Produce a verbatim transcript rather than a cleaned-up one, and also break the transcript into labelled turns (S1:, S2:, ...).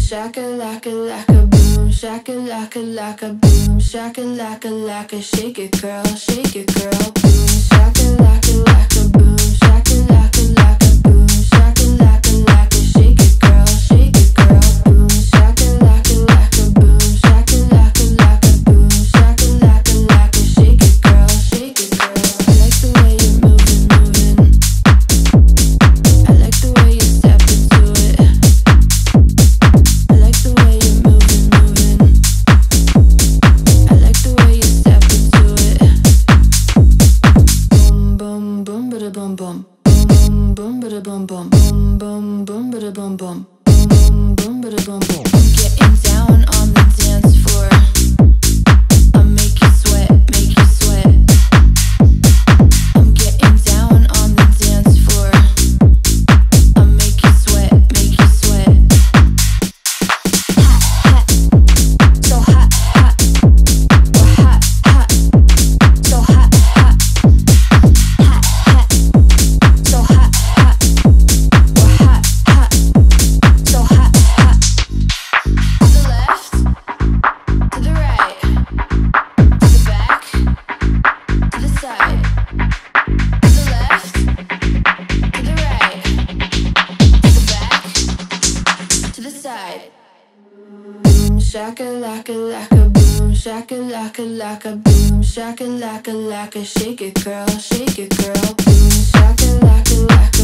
S1: shaka laka laka boom, shaka laka laka boom, shaka laka laka, shake it girl, shake it girl, boom, shaka laka laka boom, shaka laka laka boom, shaka laka laka, shake it girl, shake it girl, boom, shaka laka laka boom, shaka laka laka boom, shaka laka laka, shake it girl, shake it girl. I like the way you're moving, moving. I like the way you step into it. I like the way you're moving, moving. I like the way you step into it. Boom, boom, boom, bada boom, boom. Boom, boom, bada boom, boom. Boom, boom, boom, bada boom, boom. Boom, boom, bada boom, boom. I'm getting down on the dance floor. I make you sweat, make you sweat. I'm getting down on the dance floor. I make you sweat, make you sweat. Hot, hot, so hot, hot. We're hot, hot, so hot, hot. Hot, hot, so hot, hot. We're hot, hot, so hot, hot. To the left, to the right, to the back, to the side. To the left, to the right, to the back, to the side. Boom, shaka laka laka boom, shaka laka laka boom, shaka laka laka, shake it girl, shake it girl, boom, shaka laka laka.